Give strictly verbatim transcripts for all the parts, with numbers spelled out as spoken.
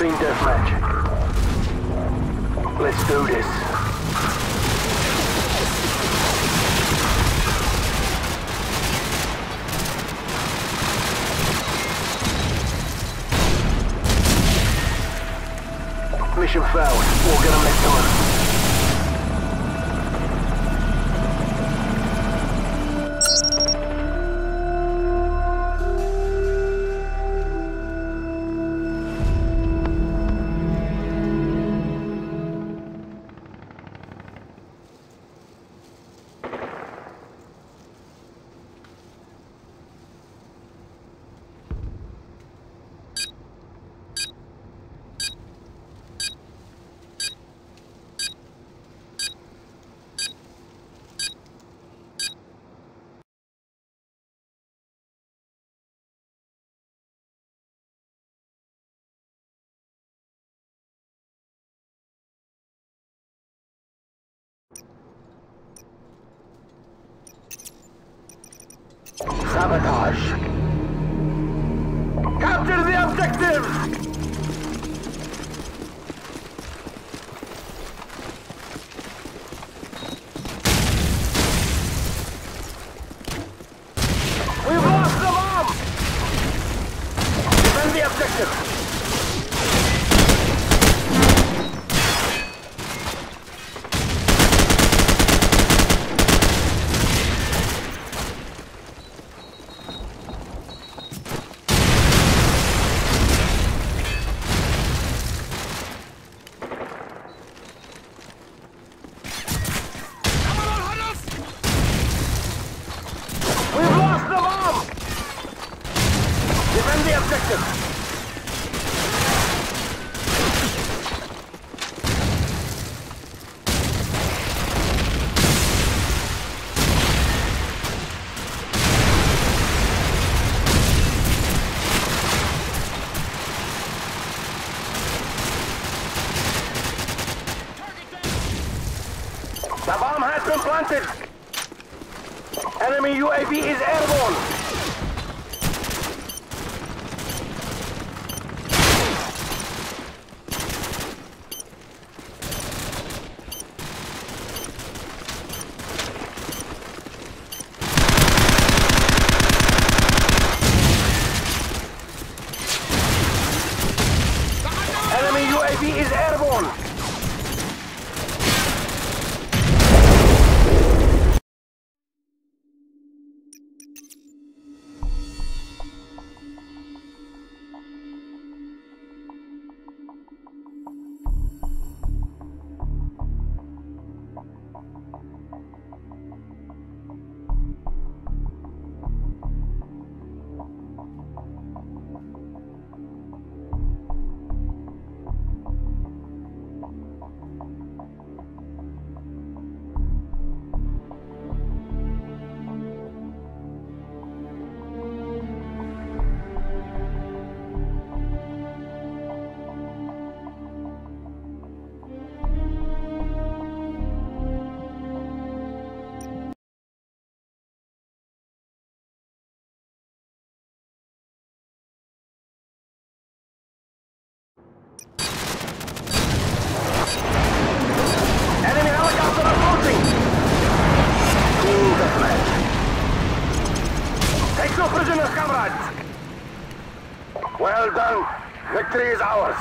Team deathmatch. Let's do this. Mission failed. We'll get them next time. Sabotage. Capture the objective! We've lost the bomb! Defend the objective! Defend the objective! The bomb has been planted! Enemy U A V is airborne! Enemy U A V is airborne! Enemy helicopter approaching! Team deathmatch. Take no prisoners, comrades! Well done. Victory is ours.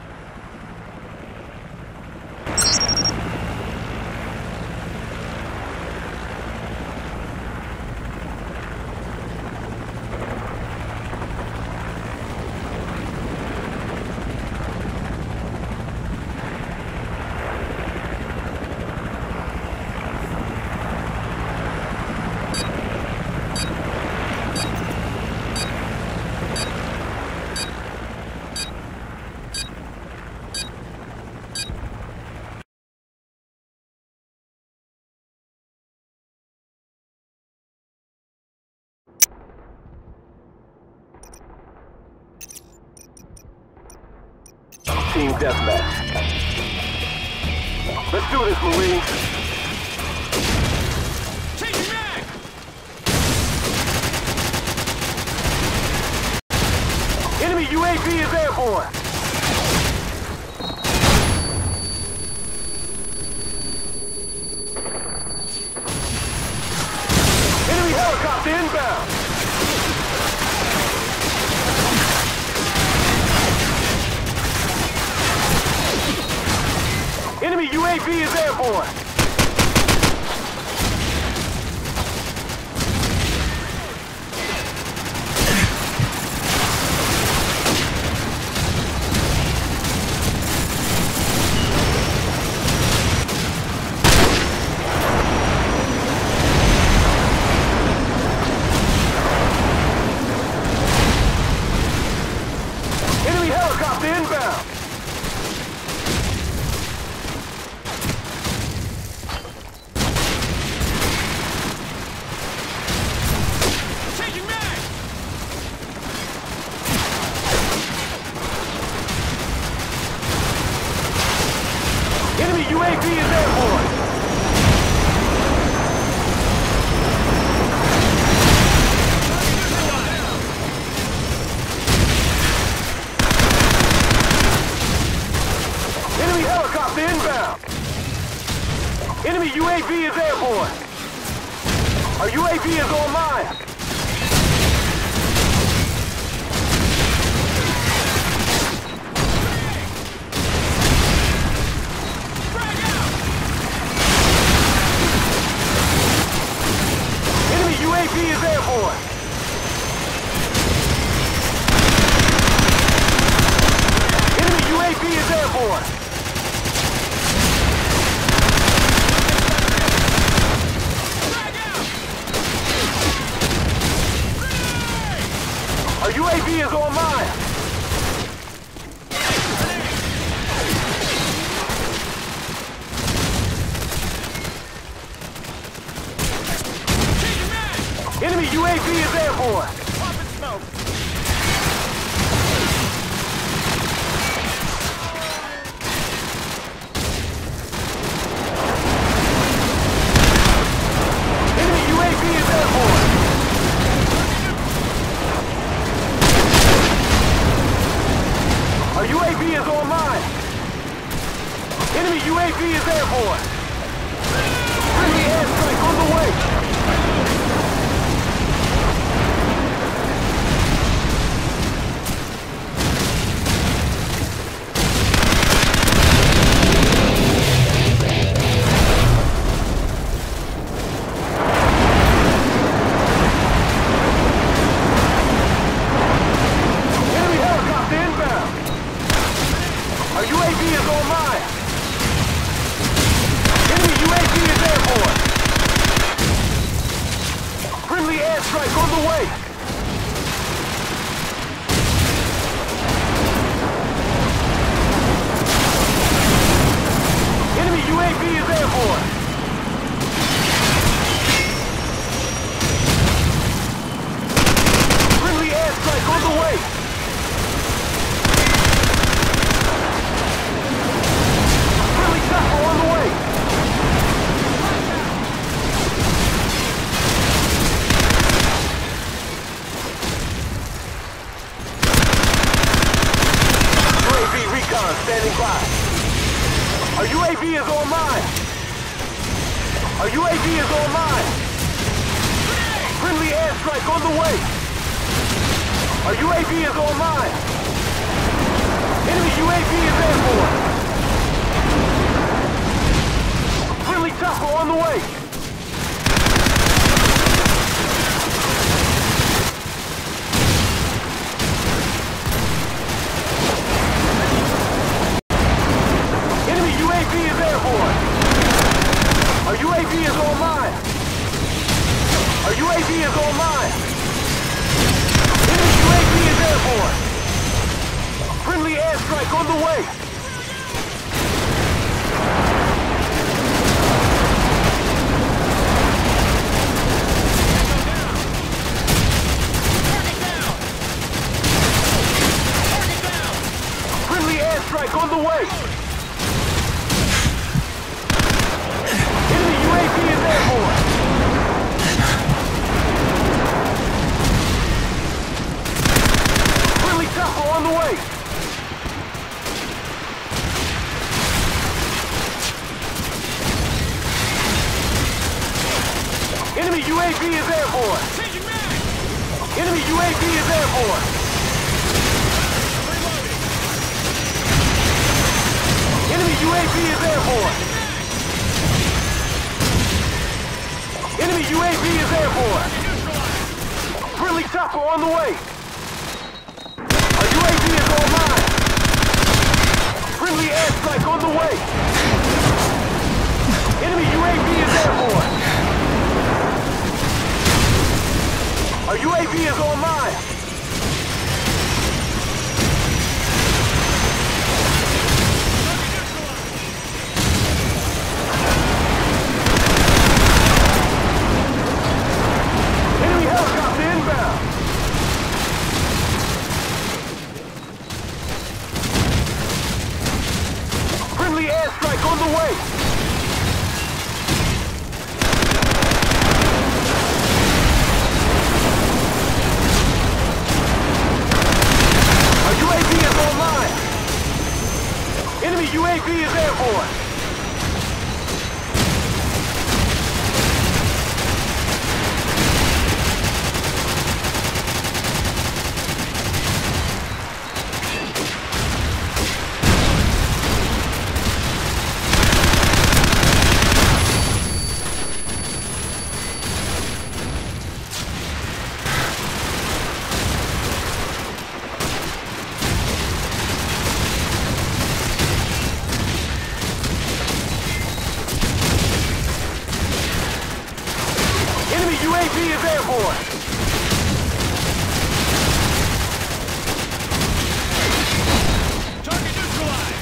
Team deathmatch. Let's do this, Marines. Changing mag! Enemy U A V is airborne! A V is airborne. Enemy helicopter inbound. Enemy U A V is airborne. Enemy helicopter inbound. Enemy U A V is airborne. Our U A V is on mine. U A V is airborne. Enemy U A V is airborne. Our U A V is on mine. Enemy U A V is airborne. Popping smoke. Enemy U A V is airborne. Our U A V is on mine. Enemy U A V is airborne. Friendly airstrike on the way. Our U A V is on mine. Enemy U A V is airborne. Friendly airstrike on the way. Enemy U A V is airborne. Friendly airstrike on the way. On the way. U A V recon standing by. Our U A V is on mine. Our U A V is on mine. Friendly airstrike on the way. Our U A V is on mine. Enemy U A V is airborne. Friendly chopper on the way. Enemy U A V is airborne. Our U A V is on mine. Our U A V is on mine. Enemy U A V is airborne. Friendly airstrike on the way. Strike on the way! Enemy U A V is airborne! Friendly chopper on the way! Enemy U A V is airborne! Enemy U A V is airborne! Enemy U A V is airborne! chopper on the way. Our U A V is online. Friendly airstrike on the way. Enemy U A V is airborne. Our U A V is online. Enemy helicopter inbound. Friendly airstrike on the way. Our U A V is online. Enemy U A V is airborne. U A V is airborne. Target neutralized.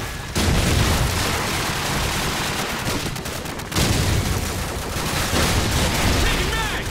Taking back.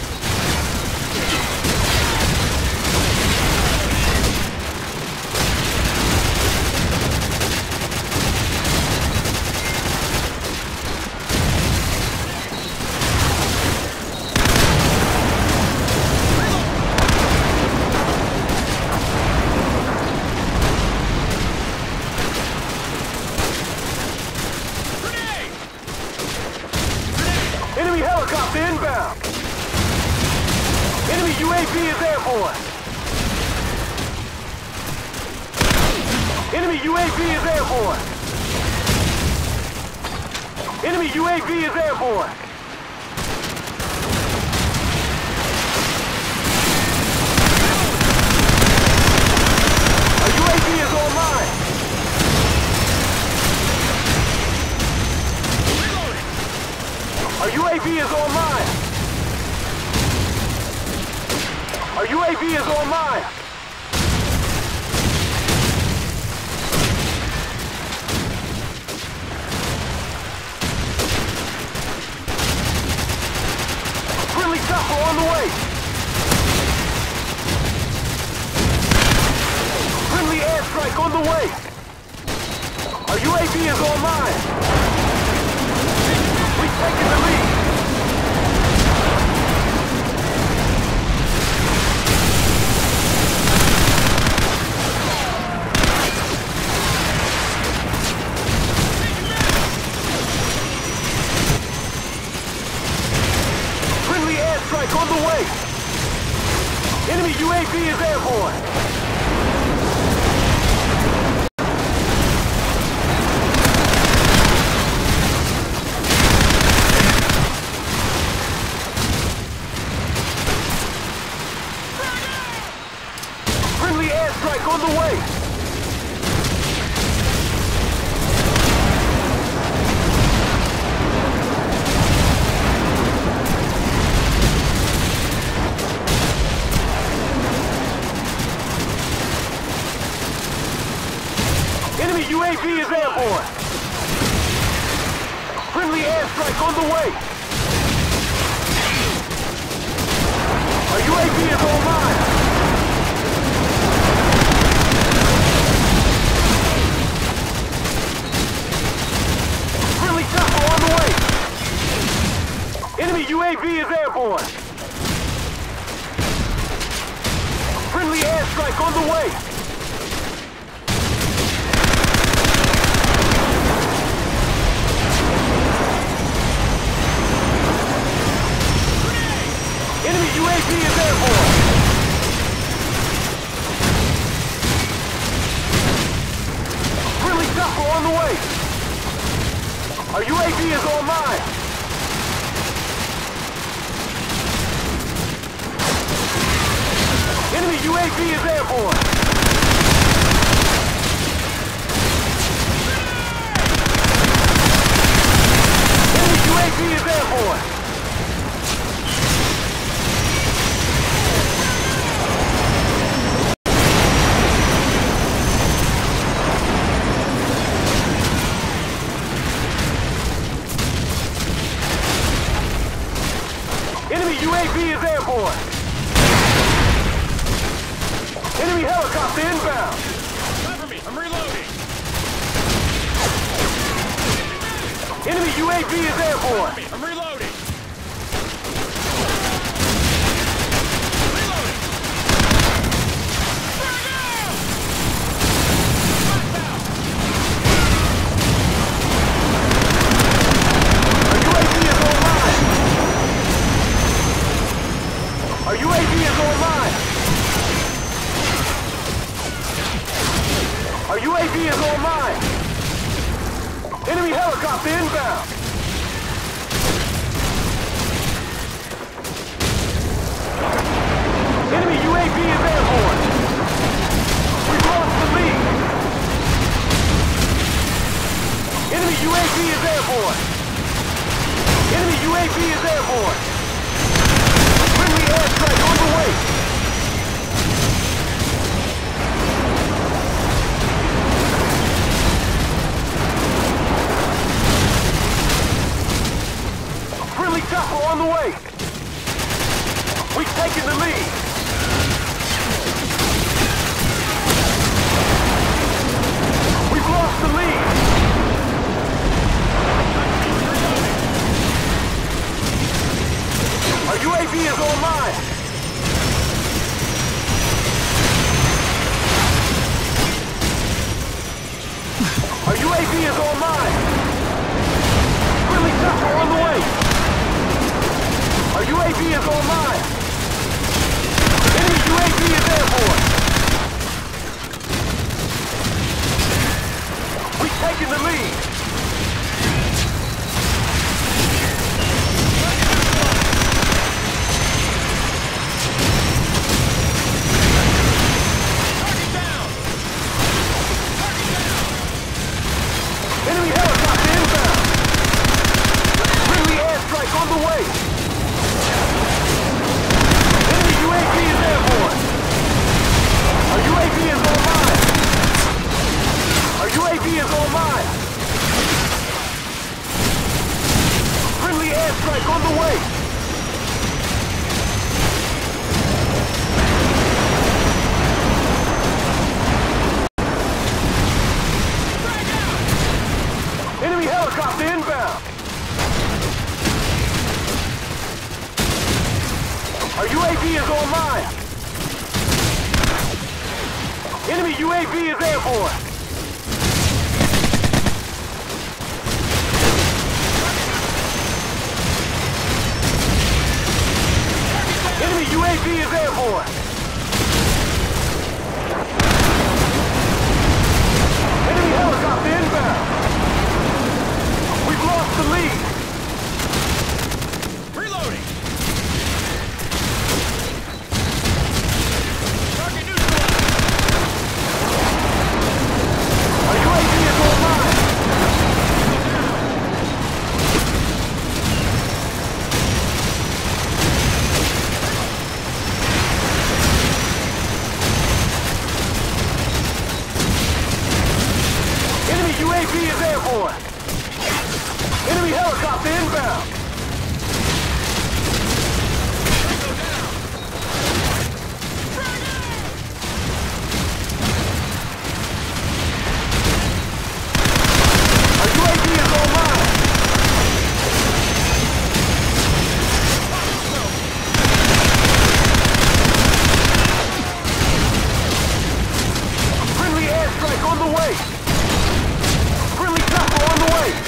Enemy helicopter inbound. Enemy U A V is airborne. Enemy U A V is airborne. Enemy U A V is airborne. Our U A V is online. Our U A V is online. Our U A V is online. Friendly chopper on the way. Friendly airstrike on the way. Our U A V is online. We've taken the lead. Friendly airstrike on the way. Enemy U A V is airborne. Airstrike on the way! Enemy U A V is airborne! Friendly airstrike on the way! Our U A V is online! Enemy U A V is airborne. Friendly airstrike on the way. Enemy U A V is airborne. Friendly chopper on the way. Our U A V is online. Enemy U A V is airborne. Enemy U A V is airborne. Enemy U A V is airborne. Enemy helicopter inbound. Cover me, I'm reloading. Enemy U A V is airborne. Cover me, I'm reloading. Our U A V is online. Our U A V is online. Enemy helicopter inbound. Enemy U A V is airborne. We've lost the lead. Enemy U A V is airborne. Enemy U A V is airborne. Friendly airstrike on the way! Friendly chopper on the way! We've taken the lead! We've lost the lead! Our U A V is online! Our U A V is online! Friendly chopper on the way! Our U A V is online! Enemy U A V is airborne! We've taken the lead! Enemy helicopter inbound! Friendly airstrike on the way! Enemy U A V is airborne! Our U A V is online! Our U A V is online! Friendly airstrike on the way! Enemy helicopter inbound! Our U A V is online! Enemy U A V is airborne! Enemy U A V is airborne! Enemy helicopter inbound! We've lost the lead! Reloading! Target neutralized! Our U A V is online! Enemy U A V is airborne! Enemy helicopter inbound! Our U A V is online! Friendly airstrike on the way! Friendly chopper on the way!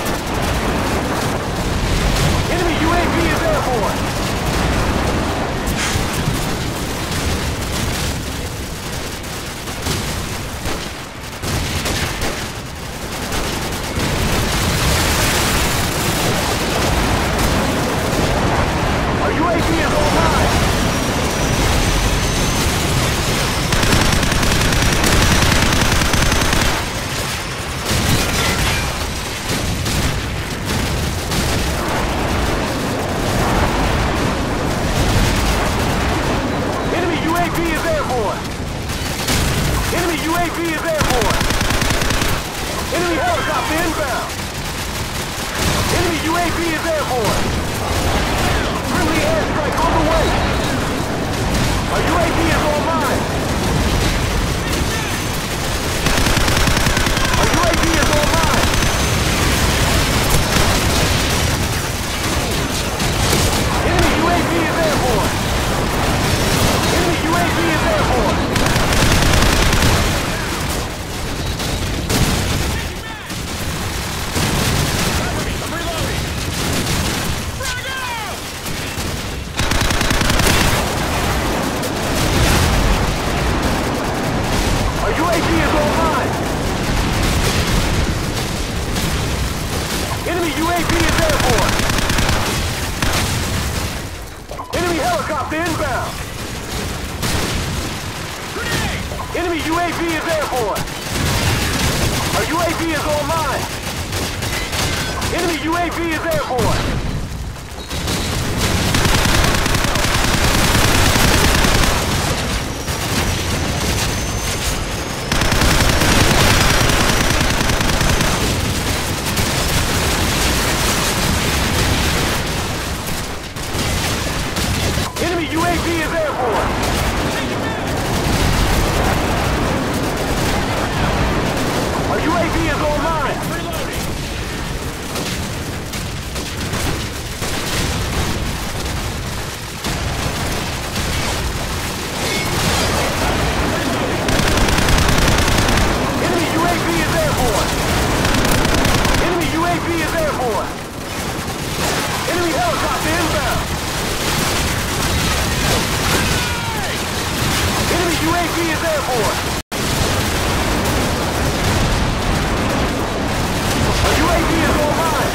Enemy U A V is airborne! Our U A V is online! Enemy U A V is airborne. Enemy helicopter inbound. Enemy U A V is airborne. Friendly airstrike on the way. Our U A V is online. Our U A V is online. Enemy U A V is airborne. Enemy U A V is airborne. U A V is online. Enemy U A V is airborne. Enemy helicopter inbound. Grenade! Enemy U A V is airborne. Our U A V is online. Enemy U A V is airborne. Enemy U A V is airborne. Our U A V is online. Reloading. Enemy U A V is airborne. Enemy U A V is airborne. Enemy helicopter inbound. Enemy U A V is airborne. Our U A V is online.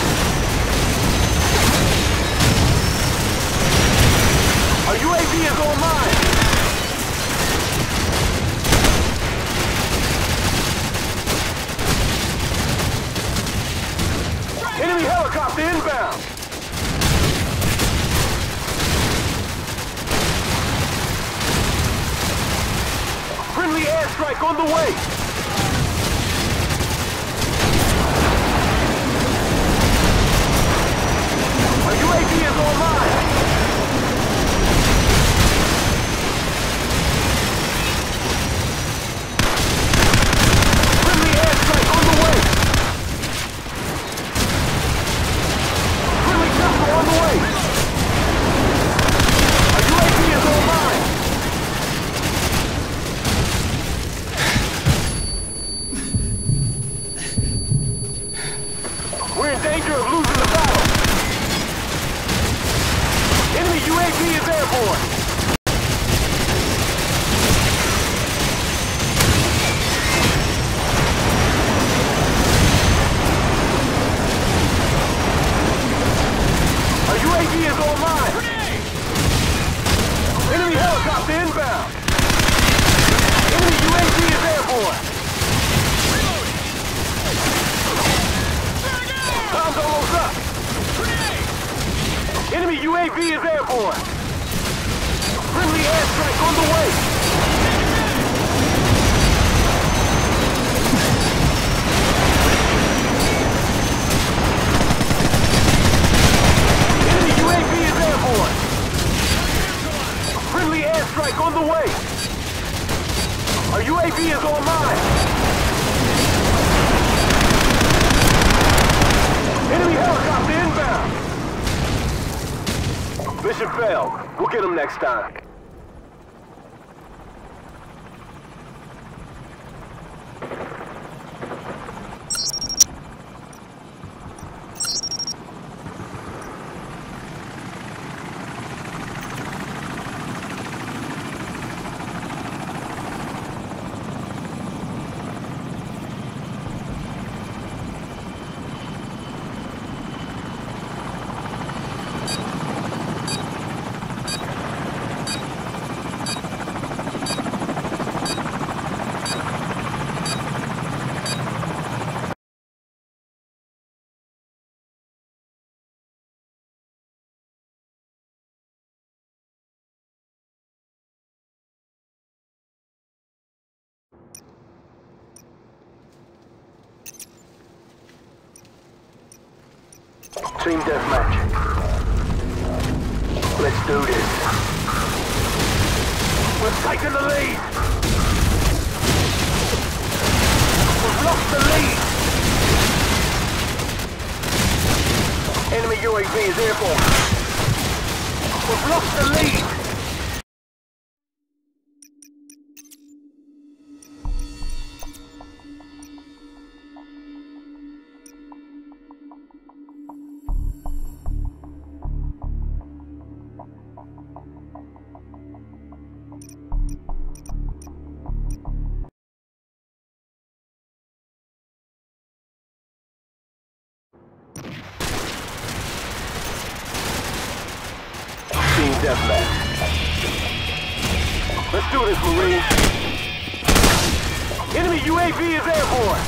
Our U A V is online. Enemy helicopter inbound. Friendly airstrike on the way. Our U A V is online. Friendly airstrike on the way. Friendly chopper on the way. Our U A V is online. We're in danger of losing the battle. Enemy U A V is airborne. Our U A V is online. Grenade! Enemy helicopter inbound. Enemy U A V is airborne. Time's almost up. Grenade! Enemy U A V is airborne. Friendly airstrike on the way. Enemy U A V is airborne. Friendly airstrike on the way. Our U A V is online. Enemy helicopter inbound. Mission failed. We'll get him next time. Team deathmatch. Let's do this. We've taken the lead. We've lost the lead. Enemy U A V is airborne. We've lost the lead. Team deathmatch. Let's do this, Marine. Enemy U A V is airborne.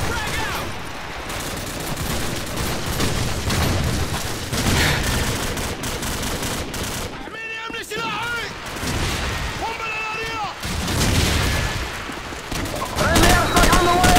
Friendly airstrike on the way.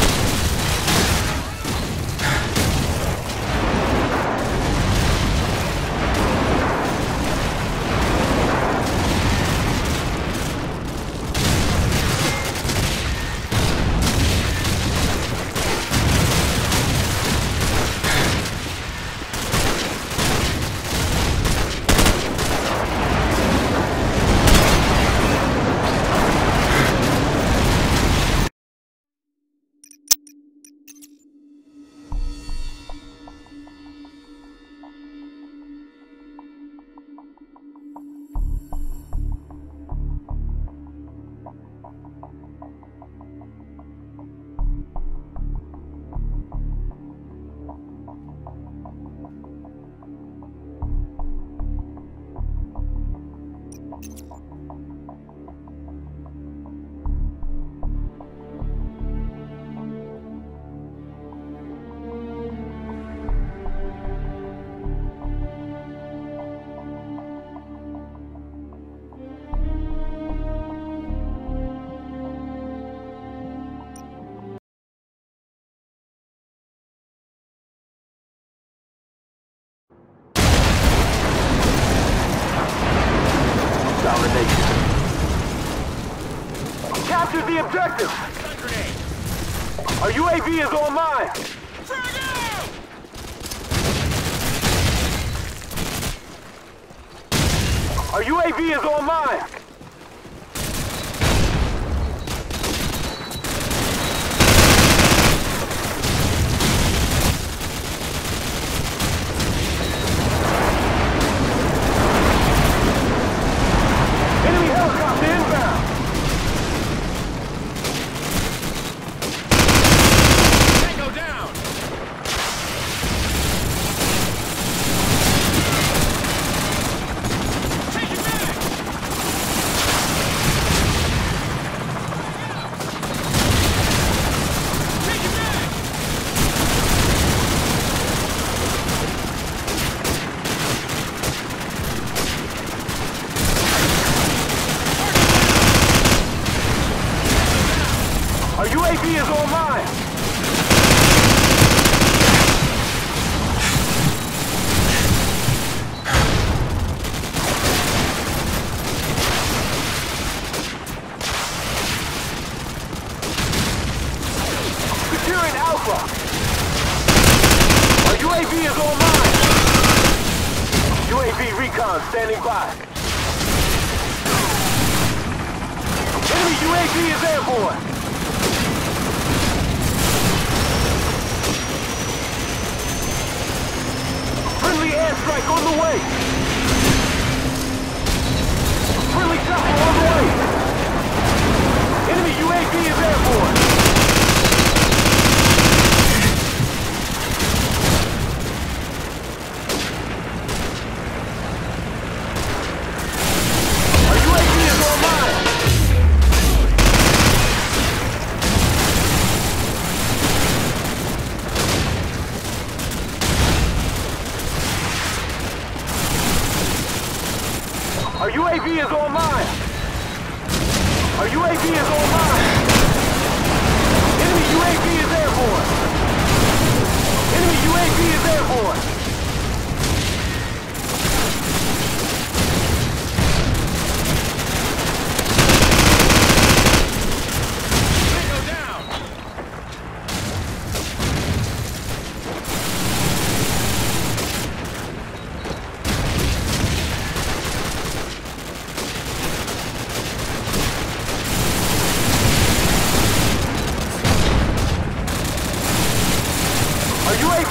Domination. Capture the objective! Stun grenade! Our U A V is on mine! Frag out! Our U A V is on mine! Enemy helicopter inbound! Tango down! Changing back! Changing back! Our U A V is on mine! Securing Alpha! Our U A V is on mine! U A V recon standing by. Enemy U A V is airborne! Friendly airstrike on the way! Friendly chopper on the way! Enemy U A V is airborne! Our U A V is on mine! Our U A V is on mine! Our U A V is on mine!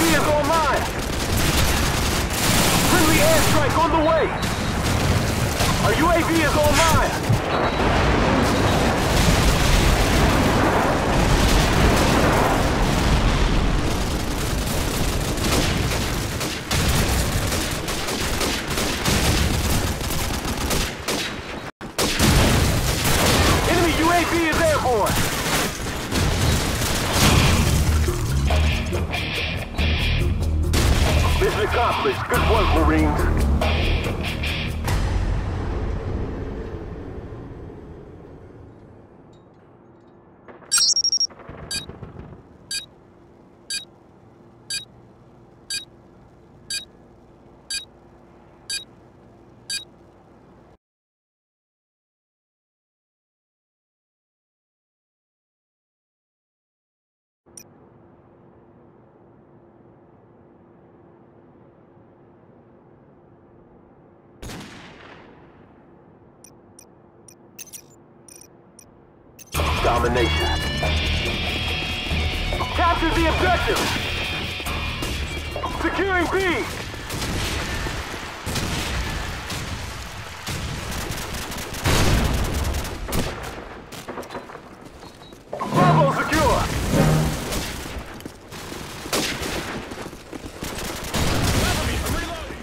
V is online. Friendly airstrike on the way. Our U A V is online. U A V is airborne. Mission accomplished. Good work, Marines. Domination. Capture the objective. Securing B. Bravo secure. Cover me, I'm reloading.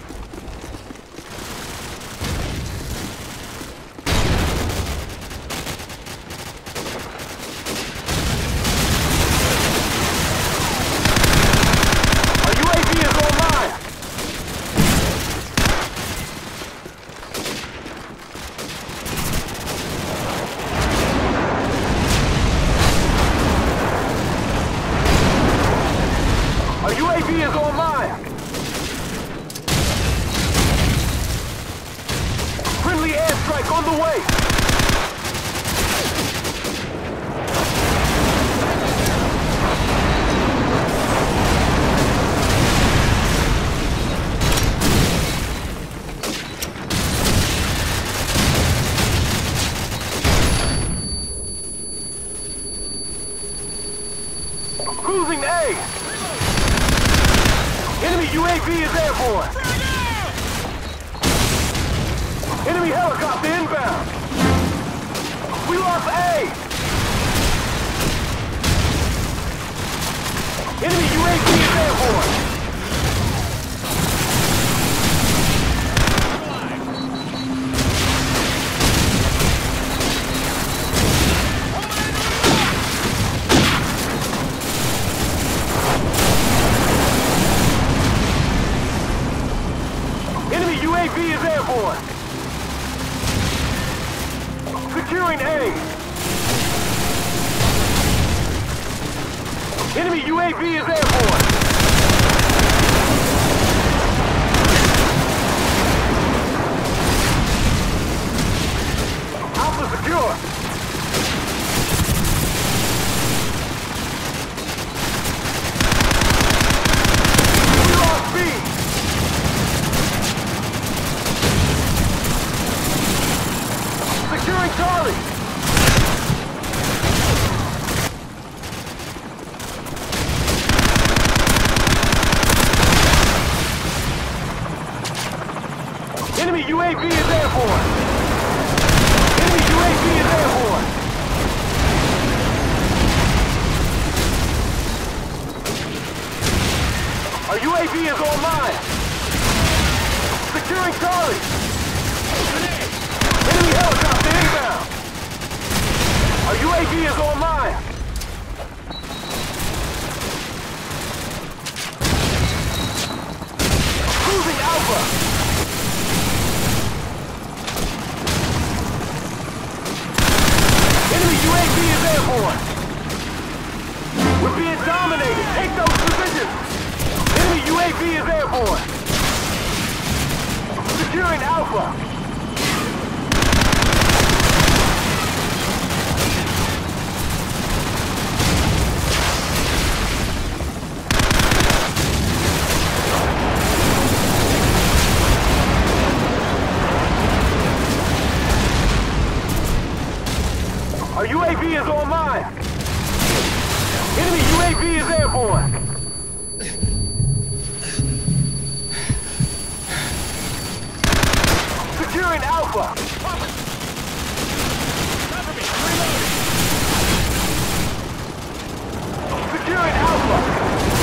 U A V is online! Friendly airstrike on the way! Cruising A! Enemy U A V is airborne! Enemy helicopter inbound! We lost A! Enemy U A V is airborne! U A V is airborne! Securing A! Enemy U A V is airborne! Alpha secure! We lost B! Securing Charlie! Enemy U A V is airborne! Enemy U A V is airborne! Our U A V is online! Securing Charlie! Enemy helicopter inbound! Our U A V is online! Cruising Alpha! Enemy U A V is airborne! We're being dominated! Take those positions! Enemy U A V is airborne! Securing Alpha! Our U A V is online! Enemy U A V is airborne! Alpha. Cover me. I'm reloading. Securing Alpha.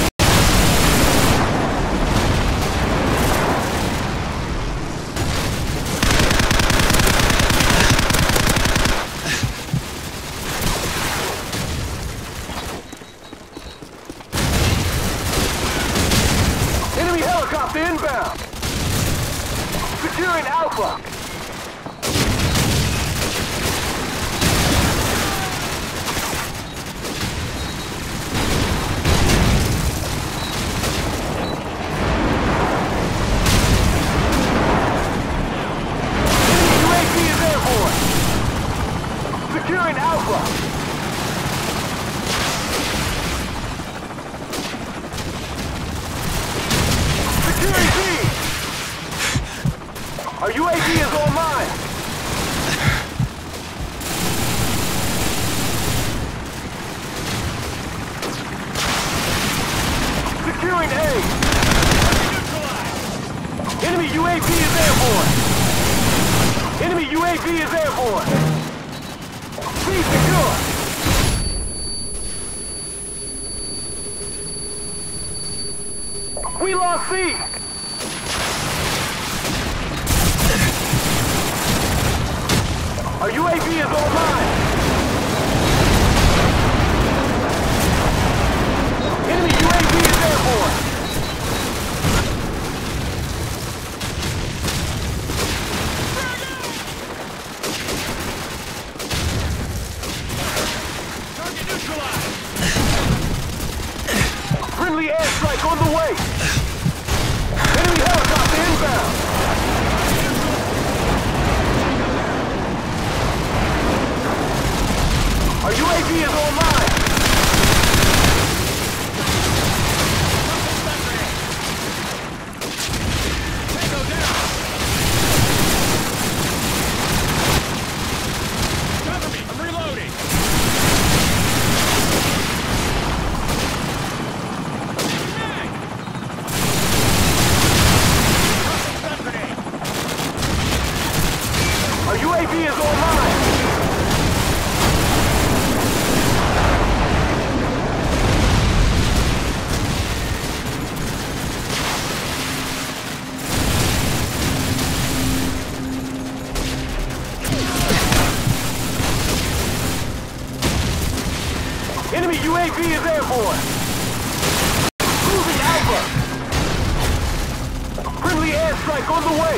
Enemy helicopter inbound. Securing Alpha. Securing Alpha! Securing B! Our U A V is online! Securing A! Enemy U A V is airborne! Enemy U A V is airborne! C secure! We lost C! Our U A V is online! Enemy U A V is airborne! Friendly airstrike on the way! Enemy helicopter inbound! Our U A V is online! Tango down! Cover me! I'm reloading! Our U A V is online! Enemy U A V is airborne! Moving Alpha! Friendly airstrike on the way!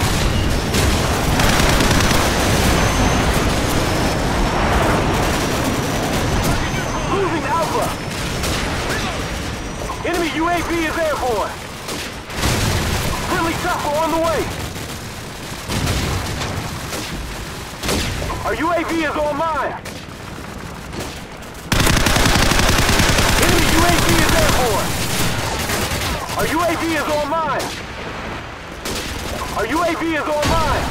Moving Alpha! Enemy U A V is airborne! Friendly chopper on the way! Our U A V is online! Enemy U A V is airborne! Our U A V is online! Our U A V is online!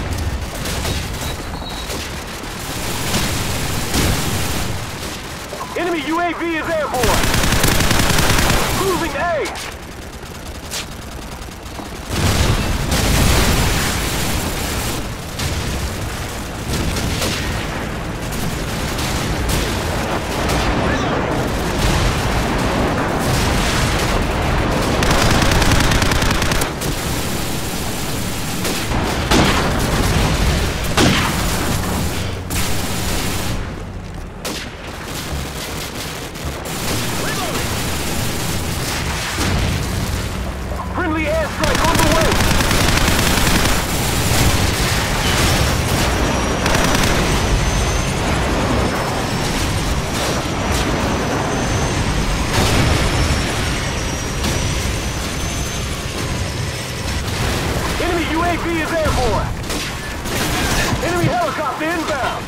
Enemy U A V is airborne! Moving A! Friendly airstrike on the way! Enemy U A V is airborne! Enemy helicopter inbound!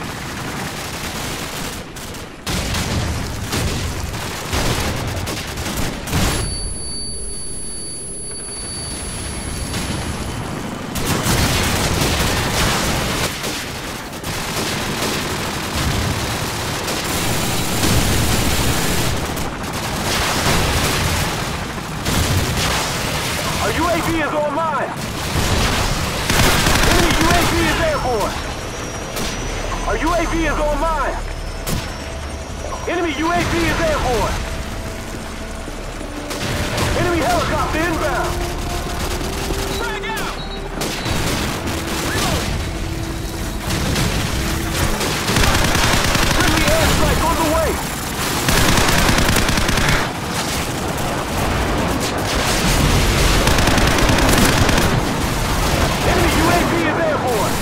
Our U A V is online! Enemy U A V is airborne! Our U A V is online. Enemy U A V is airborne. Enemy helicopter inbound. Frag out! Reloading! Friendly airstrike on the way. Enemy U A V is airborne.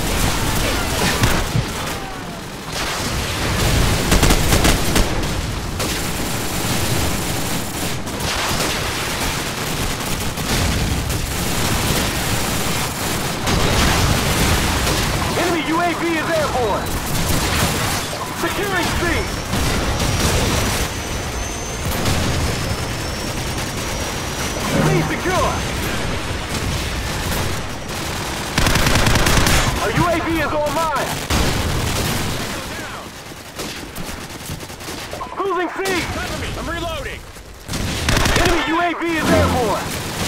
Enemy U A V is airborne. Securing C. C secure. Our U A V is online. Losing C. Cover me! I'm reloading! Enemy U A V is airborne.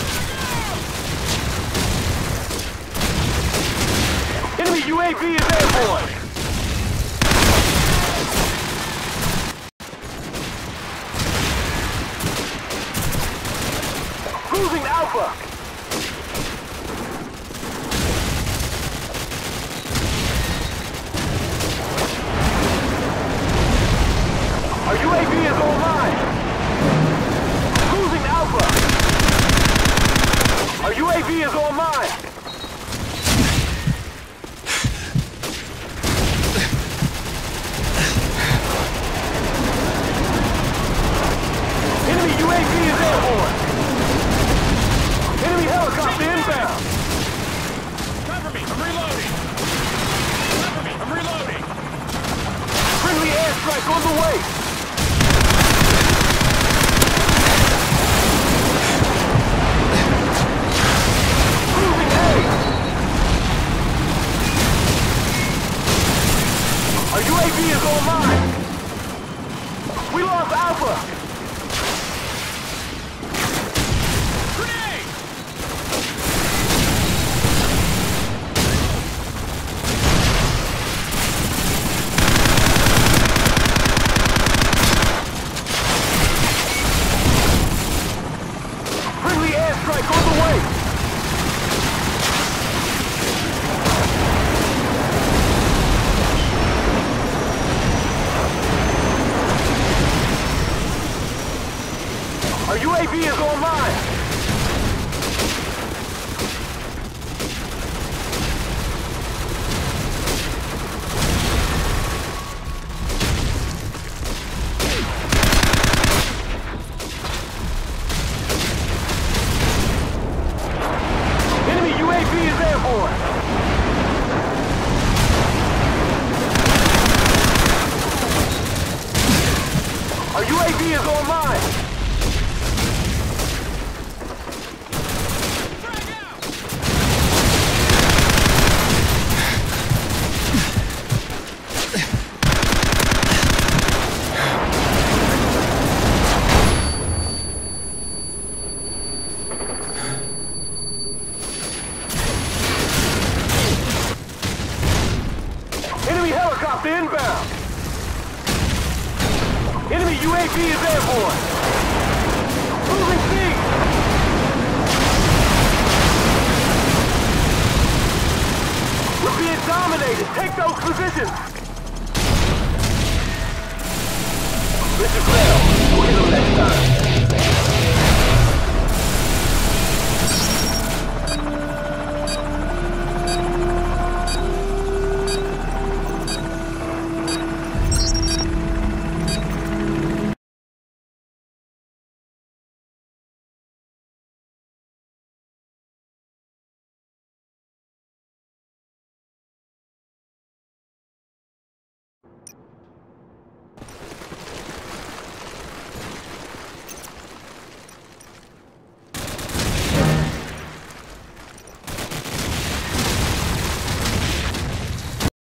Enemy U A V is airborne. Losing Alpha. Our U A V is online. Losing Alpha. Our U A V is online. Enemy U A V is airborne. Enemy helicopter inbound. Cover me! I'm reloading! Cover me! I'm reloading! Friendly airstrike on the way. Losing A. Our U A V is online. We lost Alpha. Grenade! Friendly airstrike on the way. Our U A V is online. Enemy U A V is airborne. Our U A V is online. Frag out! Enemy helicopter inbound. Enemy U A V is airborne. Moving C. We're being dominated. Take those positions. Mission failed.